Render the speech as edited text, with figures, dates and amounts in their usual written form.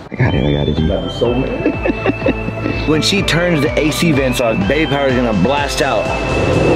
I got it, G. I'm so mad. When she turns the AC vents on, baby power is gonna blast out.